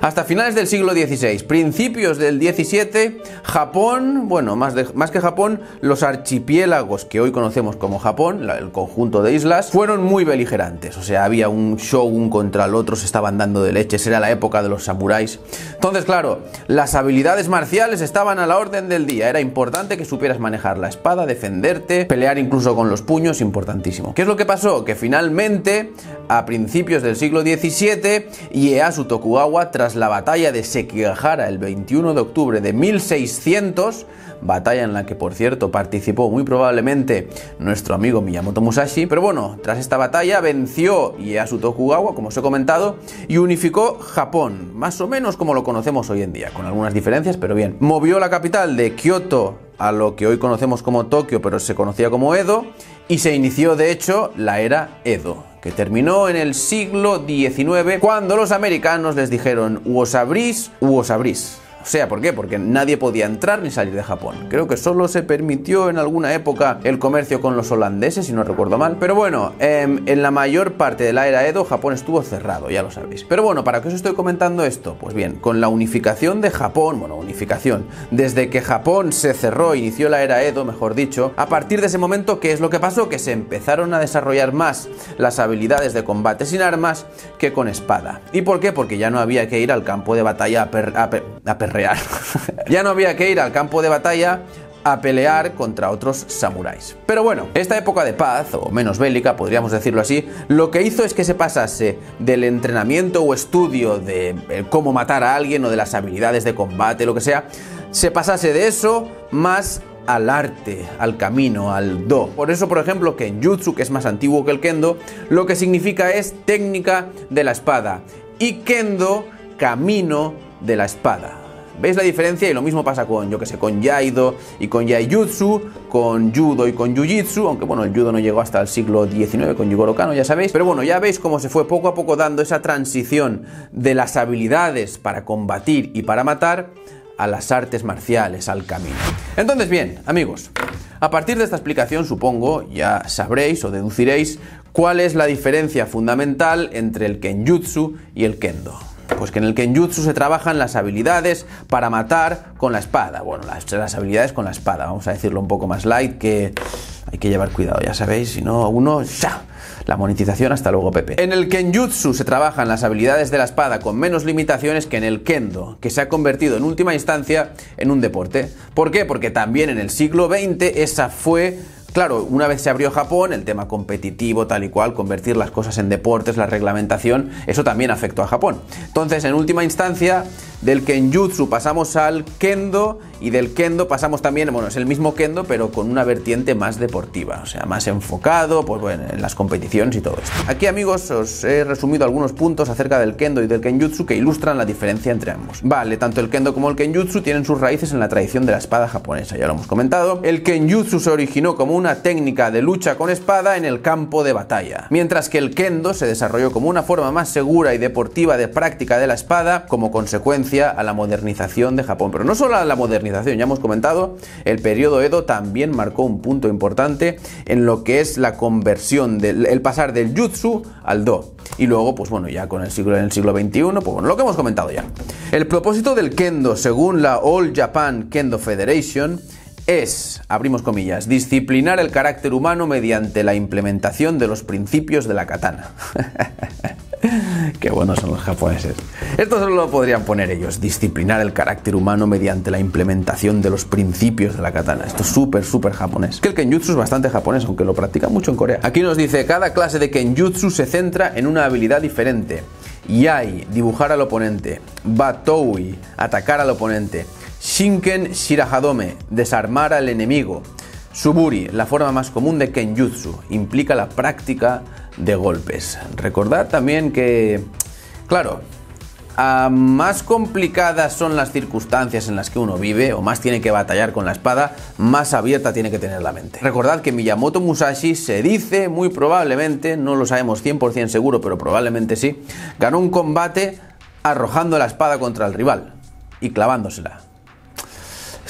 Hasta finales del siglo XVI, principios del XVII, Japón, bueno, más que Japón, los archipiélagos que hoy conocemos como Japón, el conjunto de islas, fueron muy beligerantes. O sea, había un shogun contra el otro, se estaban dando de leches, era la época de los samuráis. Entonces, claro, las habilidades marciales estaban a la orden del día. Era importante que supieras manejar la espada, defenderte, pelear incluso con los puños, importantísimo. ¿Qué es lo que pasó? Que finalmente, a principios del siglo XVII, Ieyasu Tokugawa, tras la batalla de Sekigahara el 21 de octubre de 1600, batalla en la que, por cierto, participó muy probablemente nuestro amigo Miyamoto Musashi, pero bueno, tras esta batalla venció Ieyasu Tokugawa, como os he comentado, y unificó Japón, más o menos como lo conocemos hoy en día, con algunas diferencias, pero bien. Movió la capital de Kioto a lo que hoy conocemos como Tokio, pero se conocía como Edo, y se inició, de hecho, la era Edo, que terminó en el siglo XIX, cuando los americanos les dijeron u os abrís u os abrís. O sea, ¿por qué? Porque nadie podía entrar ni salir de Japón. Creo que solo se permitió en alguna época el comercio con los holandeses, si no recuerdo mal. Pero bueno, en la mayor parte de la era Edo, Japón estuvo cerrado, ya lo sabéis. Pero bueno, ¿para qué os estoy comentando esto? Pues bien, con la unificación de Japón, bueno, unificación, desde que Japón se cerró, inició la era Edo, mejor dicho, a partir de ese momento, ¿qué es lo que pasó? Que se empezaron a desarrollar más las habilidades de combate sin armas que con espada. ¿Y por qué? Porque ya no había que ir al campo de batalla a perrear. Ya no había que ir al campo de batalla a pelear contra otros samuráis. Pero bueno, esta época de paz, o menos bélica, podríamos decirlo así, lo que hizo es que se pasase del entrenamiento o estudio de cómo matar a alguien o de las habilidades de combate, lo que sea, se pasase de eso más al arte, al camino, al do. Por eso, por ejemplo, Kenjutsu, que es más antiguo que el Kendo, lo que significa es técnica de la espada, y Kendo, camino de la espada. ¿Veis la diferencia? Y lo mismo pasa con, yo que sé, con Yaido y con Yaijutsu, con Judo y con Jiu-Jitsu, aunque bueno, el Judo no llegó hasta el siglo XIX con Jigoro Kano, ya sabéis. Pero bueno, ya veis cómo se fue poco a poco dando esa transición de las habilidades para combatir y para matar a las artes marciales, al camino. Entonces, bien, amigos, a partir de esta explicación, supongo, ya sabréis o deduciréis cuál es la diferencia fundamental entre el Kenjutsu y el Kendo. Pues que en el Kenjutsu se trabajan las habilidades para matar con la espada. Bueno, las habilidades con la espada, vamos a decirlo un poco más light, que hay que llevar cuidado, ya sabéis, si no, uno, ¡ya! La monetización, hasta luego, Pepe. En el Kenjutsu se trabajan las habilidades de la espada con menos limitaciones que en el Kendo, que se ha convertido en última instancia en un deporte. ¿Por qué? Porque también en el siglo XX esa fue... Claro, una vez se abrió Japón, el tema competitivo, tal y cual, convertir las cosas en deportes, la reglamentación, eso también afectó a Japón. Entonces, en última instancia, del Kenjutsu pasamos al Kendo, y del Kendo pasamos también, bueno, es el mismo Kendo, pero con una vertiente más deportiva, o sea, más enfocado, pues bueno, en las competiciones y todo esto. Aquí, amigos, os he resumido algunos puntos acerca del Kendo y del Kenjutsu que ilustran la diferencia entre ambos. Vale, tanto el Kendo como el Kenjutsu tienen sus raíces en la tradición de la espada japonesa, ya lo hemos comentado. El Kenjutsu se originó como una técnica de lucha con espada en el campo de batalla, mientras que el Kendo se desarrolló como una forma más segura y deportiva de práctica de la espada como consecuencia a la modernización de Japón. Pero no solo a la modernización, ya hemos comentado, el periodo Edo también marcó un punto importante en lo que es la conversión, el pasar del Jutsu al Do. Y luego, pues bueno, ya en el siglo XXI, pues bueno, lo que hemos comentado ya. El propósito del Kendo, según la All Japan Kendo Federation, es, abrimos comillas, disciplinar el carácter humano mediante la implementación de los principios de la katana. Qué buenos son los japoneses. Esto solo lo podrían poner ellos, disciplinar el carácter humano mediante la implementación de los principios de la katana. Esto es súper japonés. Que el Kenjutsu es bastante japonés, aunque lo practican mucho en Corea. Aquí nos dice, cada clase de Kenjutsu se centra en una habilidad diferente. Yai, dibujar al oponente. Batoui, atacar al oponente. Shinken Shirahadome, desarmar al enemigo. Suburi, la forma más común de Kenjutsu, implica la práctica de golpes. Recordad también que, claro, a más complicadas son las circunstancias en las que uno vive, o más tiene que batallar con la espada, más abierta tiene que tener la mente. Recordad que Miyamoto Musashi, se dice muy probablemente, no lo sabemos 100% seguro, pero probablemente sí, ganó un combate arrojando la espada contra el rival y clavándosela.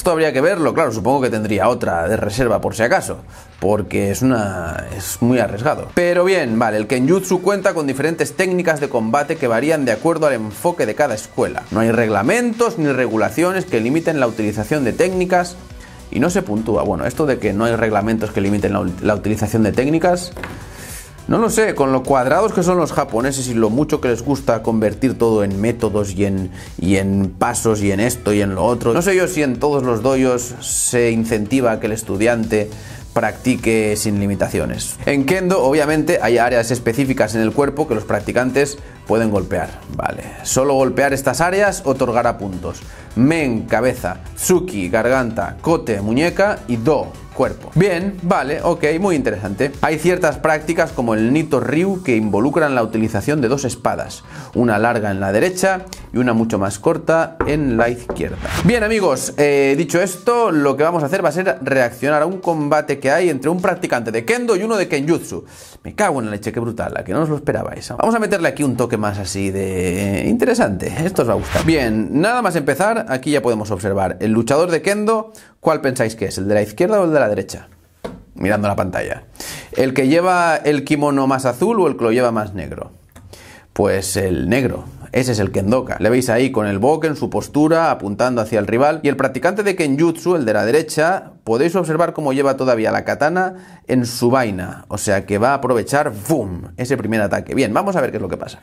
Esto habría que verlo, claro, supongo que tendría otra de reserva por si acaso, porque es muy arriesgado. Pero bien, vale, el Kenjutsu cuenta con diferentes técnicas de combate que varían de acuerdo al enfoque de cada escuela. No hay reglamentos ni regulaciones que limiten la utilización de técnicas y no se puntúa. Bueno, esto de que no hay reglamentos que limiten la utilización de técnicas, no lo sé, con lo cuadrados que son los japoneses y lo mucho que les gusta convertir todo en métodos y en pasos y en esto y en lo otro. No sé yo si en todos los dojos se incentiva a que el estudiante practique sin limitaciones. En Kendo, obviamente, hay áreas específicas en el cuerpo que los practicantes pueden golpear. Vale, solo golpear estas áreas otorgará puntos. Men, cabeza, Tsuki, garganta, Kote, muñeca y Do, cuerpo. Bien, vale, ok, muy interesante. Hay ciertas prácticas como el Nito Ryu que involucran la utilización de dos espadas, una larga en la derecha y una mucho más corta en la izquierda. Bien amigos, dicho esto, lo que vamos a hacer va a ser reaccionar a un combate que hay entre un practicante de Kendo y uno de Kenjutsu. Me cago en la leche, qué brutal, a que no os lo esperabais. Vamos a meterle aquí un toque más así de interesante, esto os va a gustar. Bien, nada más empezar, aquí ya podemos observar el luchador de Kendo. ¿Cuál pensáis que es? ¿El de la izquierda o el de la derecha? Mirando la pantalla. ¿El que lleva el kimono más azul o el que lo lleva más negro? Pues el negro. Ese es el Kendoka. Le veis ahí con el boken, su postura, apuntando hacia el rival. Y el practicante de Kenjutsu, el de la derecha, podéis observar cómo lleva todavía la katana en su vaina. O sea que va a aprovechar, ¡boom!, ese primer ataque. Bien, vamos a ver qué es lo que pasa.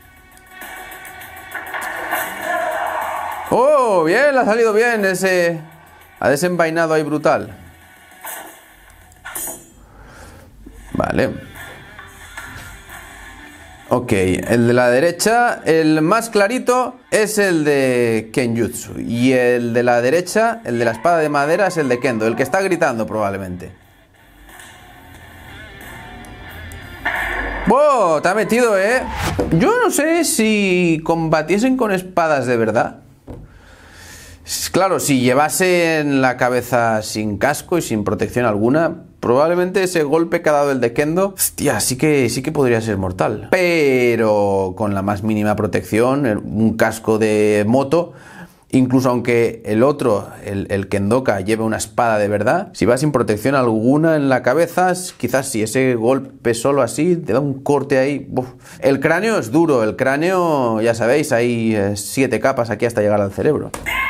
¡Oh! Bien, le ha salido bien ese... Ha desenvainado ahí brutal. Vale. Ok, el de la derecha, el más clarito es el de Kenjutsu. Y el de la derecha, el de la espada de madera, es el de Kendo, el que está gritando probablemente. ¡Wow! Te ha metido, ¿eh? Yo no sé si combatiesen con espadas de verdad. Claro, si llevasen la cabeza sin casco y sin protección alguna, probablemente ese golpe que ha dado el de Kendo, hostia, sí que podría ser mortal. Pero con la más mínima protección, un casco de moto, incluso aunque el otro, el Kendoka, lleve una espada de verdad, si va sin protección alguna en la cabeza, quizás si ese golpe solo así te da un corte ahí. Uf. El cráneo es duro, el cráneo, ya sabéis, hay 7 capas aquí hasta llegar al cerebro.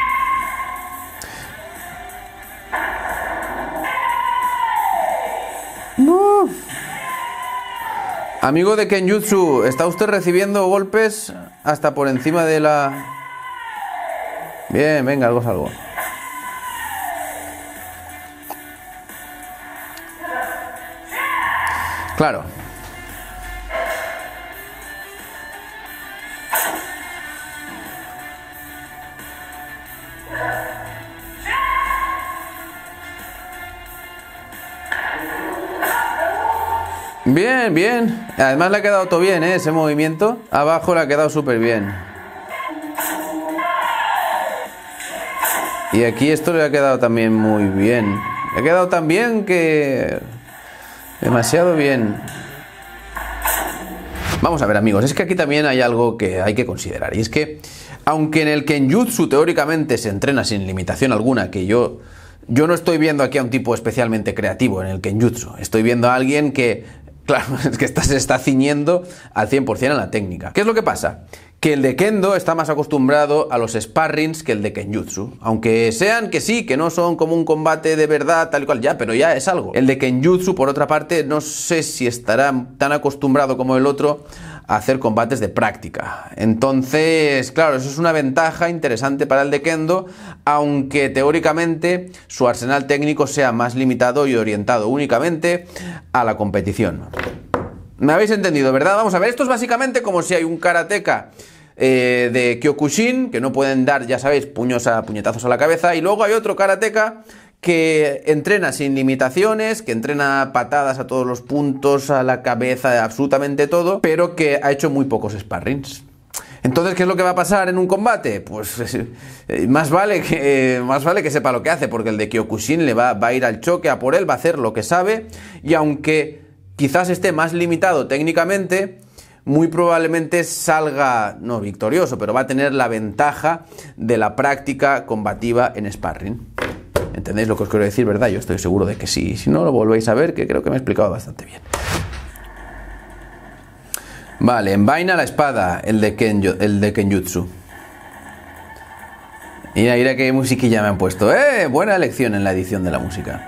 No. Amigo de Kenjutsu, ¿está usted recibiendo golpes hasta por encima de la...? Bien, venga, algo es algo. Claro. Bien, bien. Además le ha quedado todo bien, ¿eh? Ese movimiento. Abajo le ha quedado súper bien. Y aquí esto le ha quedado también muy bien. Le ha quedado tan bien que... demasiado bien. Vamos a ver, amigos, es que aquí también hay algo que hay que considerar. Y es que, aunque en el Kenjutsu teóricamente se entrena sin limitación alguna, que yo no estoy viendo aquí a un tipo especialmente creativo en el Kenjutsu. Estoy viendo a alguien que, claro, es que se está ciñendo al 100% a la técnica. ¿Qué es lo que pasa? Que el de Kendo está más acostumbrado a los sparrings que el de Kenjutsu. Aunque sean que sí, que no son como un combate de verdad, tal y cual, ya, pero ya es algo. El de Kenjutsu, por otra parte, no sé si estará tan acostumbrado como el otro a hacer combates de práctica. Entonces, claro, eso es una ventaja interesante para el de Kendo, aunque teóricamente su arsenal técnico sea más limitado y orientado únicamente a la competición. ¿Me habéis entendido, verdad? Vamos a ver, esto es básicamente como si hay un karateka de Kyokushin, que no pueden dar, ya sabéis, puñetazos a la cabeza, y luego hay otro karateka que entrena sin limitaciones, que entrena patadas a todos los puntos, a la cabeza, absolutamente todo, pero que ha hecho muy pocos sparrings. Entonces, ¿qué es lo que va a pasar en un combate? Pues más vale que sepa lo que hace, porque el de Kyokushin le va a ir al choque, a por él, va a hacer lo que sabe, y aunque quizás esté más limitado técnicamente, muy probablemente salga, no victorioso, pero va a tener la ventaja de la práctica combativa en sparring. ¿Entendéis lo que os quiero decir, verdad? Yo estoy seguro de que sí. Si no, lo volvéis a ver, que creo que me he explicado bastante bien. Vale, envaina la espada, el de Kenjutsu. Mira qué musiquilla me han puesto. Buena elección en la edición de la música.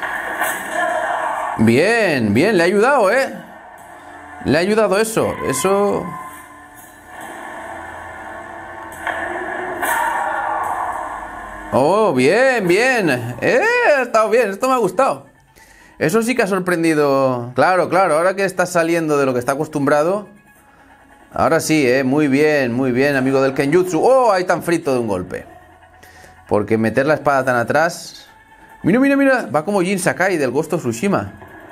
Bien, le ha ayudado, Le ha ayudado eso. Oh, bien. Ha estado bien, esto me ha gustado. Eso sí que ha sorprendido. Claro, ahora que estás saliendo de lo que está acostumbrado. Ahora sí, muy bien, amigo del Kenjutsu. Oh, ahí tan frito de un golpe. Porque meter la espada tan atrás. Mira, va como Jin Sakai del Ghost of Tsushima.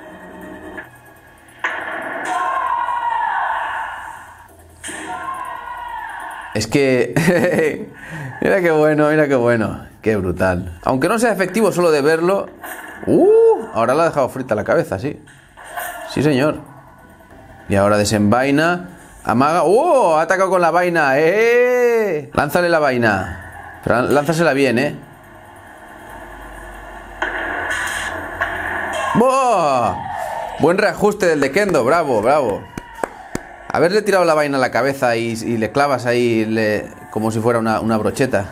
Es que... mira qué bueno, qué brutal. Aunque no sea efectivo solo de verlo... ahora la ha dejado frita la cabeza, sí. Sí, señor. Y ahora desenvaina, amaga... ha atacado con la vaina, lánzale la vaina. Pero lánzasela bien, Buen reajuste del de Kendo, bravo. Haberle tirado la vaina a la cabeza y le clavas ahí como si fuera una brocheta.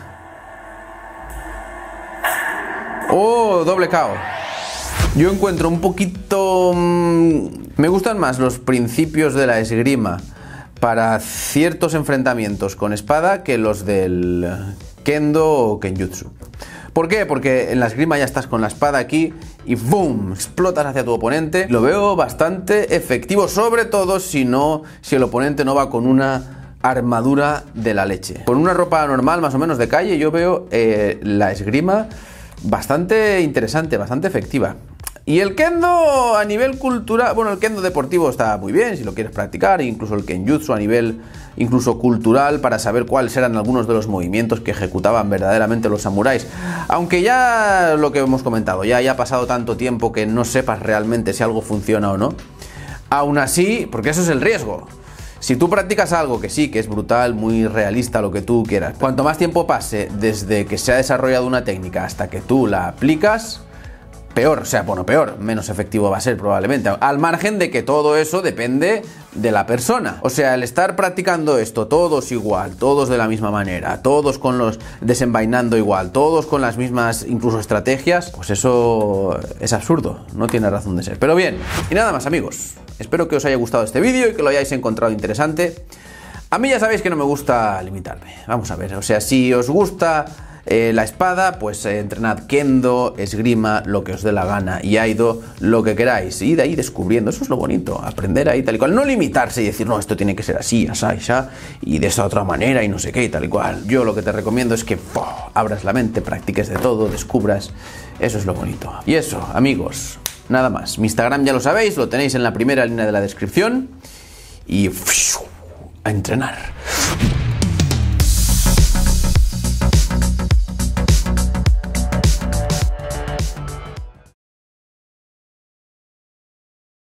Doble KO. Yo encuentro un poquito... me gustan más los principios de la esgrima para ciertos enfrentamientos con espada que los del Kendo o Kenjutsu. ¿Por qué? Porque en la esgrima ya estás con la espada aquí y ¡boom! Explotas hacia tu oponente. Lo veo bastante efectivo, sobre todo si el oponente no va con una armadura de la leche. Con una ropa normal, más o menos de calle, yo veo la esgrima bastante interesante, bastante efectiva. Y el Kendo a nivel cultural, bueno, el Kendo deportivo está muy bien si lo quieres practicar, incluso el Kenjutsu a nivel incluso cultural para saber cuáles eran algunos de los movimientos que ejecutaban verdaderamente los samuráis. Aunque ya lo que hemos comentado, ya ha pasado tanto tiempo que no sepas realmente si algo funciona o no. Aún así, porque eso es el riesgo. Si tú practicas algo que sí, que es brutal, muy realista, lo que tú quieras, cuanto más tiempo pase desde que se ha desarrollado una técnica hasta que tú la aplicas, peor, menos efectivo va a ser probablemente, al margen de que todo eso depende de la persona. O sea, el estar practicando esto todos igual, todos de la misma manera, todos con los desenvainando igual, todos con las mismas incluso estrategias, pues eso es absurdo, no tiene razón de ser. Pero bien, y nada más, amigos, espero que os haya gustado este vídeo y que lo hayáis encontrado interesante. A mí ya sabéis que no me gusta limitarme, vamos a ver, o sea, si os gusta la espada, pues entrenad Kendo, esgrima, lo que os dé la gana, y Aido, lo que queráis, y de ahí descubriendo, eso es lo bonito, aprender ahí tal y cual, no limitarse y decir, no, esto tiene que ser así, asá, y de esta otra manera, y no sé qué, y tal y cual. Yo lo que te recomiendo es que abras la mente, practiques de todo, descubras, eso es lo bonito. Y eso, amigos, nada más. Mi Instagram ya lo sabéis, lo tenéis en la primera línea de la descripción, y a entrenar.